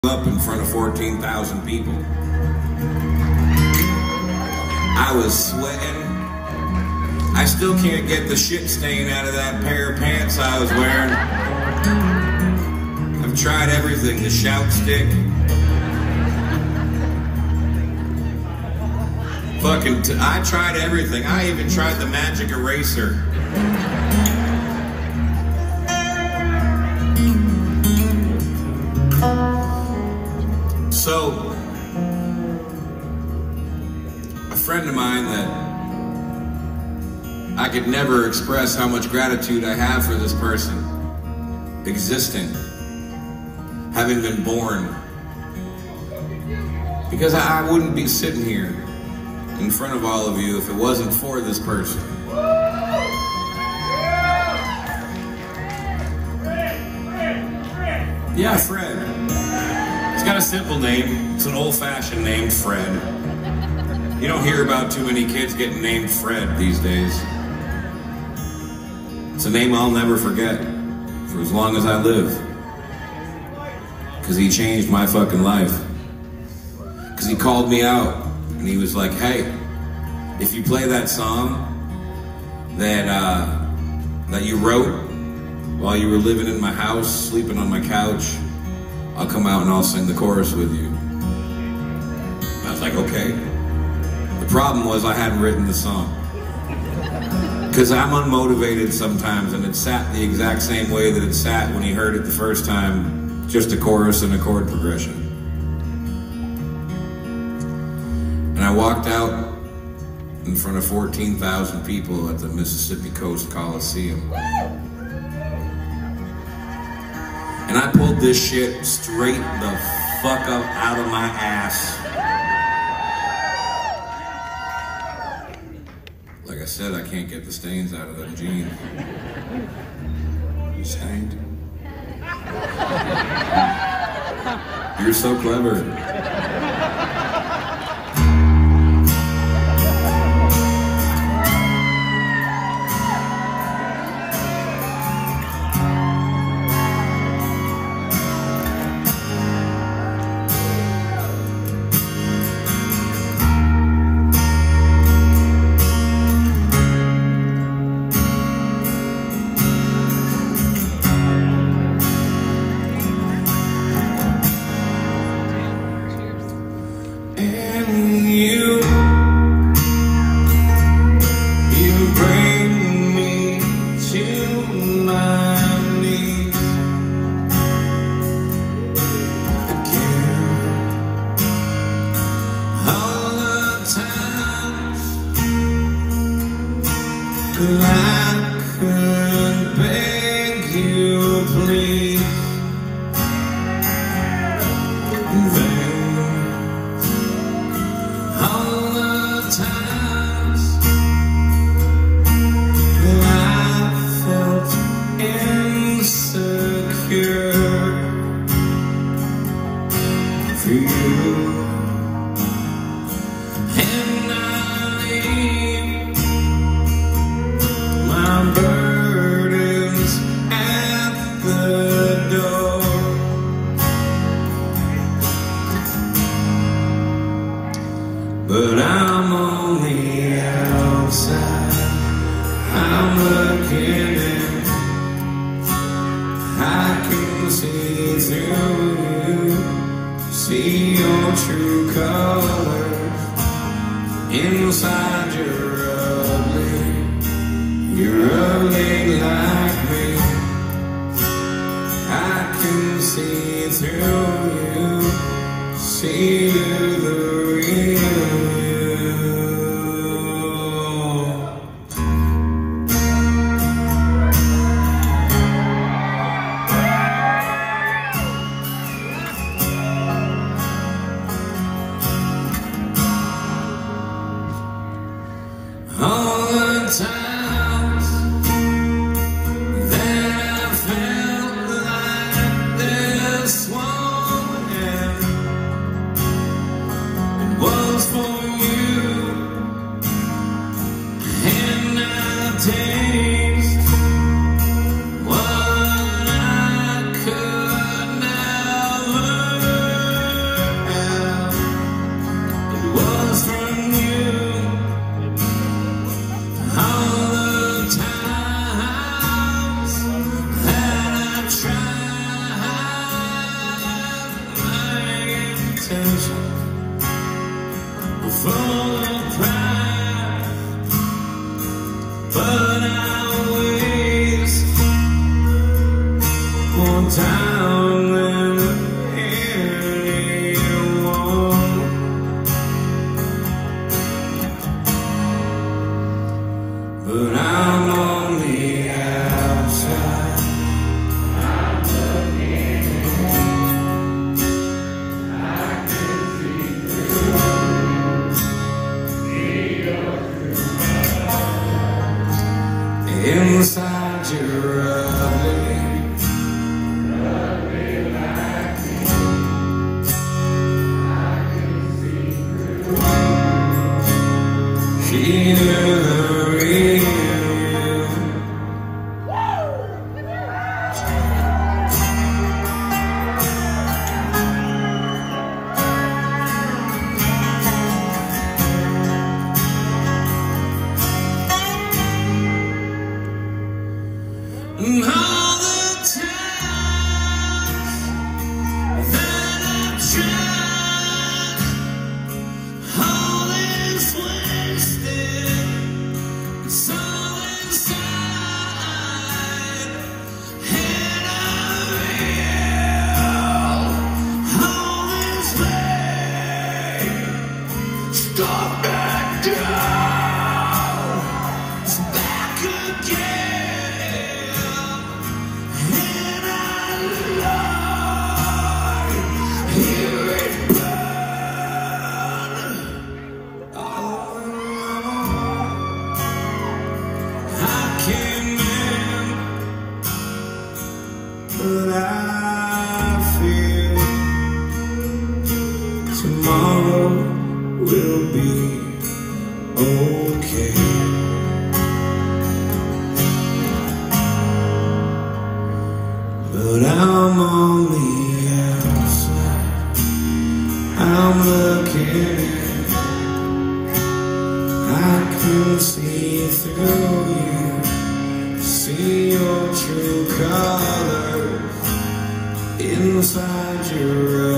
up in front of 14,000 people. I was sweating. I still can't get the shit stain out of that pair of pants I was wearing. I've tried everything, the shout stick. I tried everything. I even tried the magic eraser. So, a friend of mine that I could never express how much gratitude I have for this person existing, having been born, because I wouldn't be sitting here in front of all of you if it wasn't for this person. Yeah, Fred. It's got a simple name. It's an old-fashioned name, Fred. You don't hear about too many kids getting named Fred these days. It's a name I'll never forget for as long as I live. Because he changed my fucking life. Because he called me out and he was like, hey, if you play that song that you wrote while you were living in my house, sleeping on my couch, I'll come out and I'll sing the chorus with you. I was like, okay. The problem was I hadn't written the song. Because I'm unmotivated sometimes, and it sat the exact same way that it sat when he heard it the first time, just a chorus and a chord progression. And I walked out in front of 14,000 people at the Mississippi Coast Coliseum. And I pulled this shit straight the fuck up out of my ass. Like I said, I can't get the stains out of that jean. You stained? You're so clever. I could beg you, please. Then all the times I felt insecure for you, and I leave my burdens at the door. But I'm on the outside, I'm looking in. I can see through you, see your true colors. Inside you're ugly, you're ugly like me. I can see through you, see you the real you. All the times that I felt like this one, intentions are full of pride, but I waste more time than anyone. But I'm on the outside. I'm looking in. I can see through. Inside you're ugly. Ugly like me. I can see through. Hear the real. And all the times that I've tried, all is wasted, it's all inside, and I feel all this pain, stop back down, it's back again. But I feel tomorrow will be okay. But I'm on the outside. I'm looking in. I can see through you, see your true colors inside your eyes.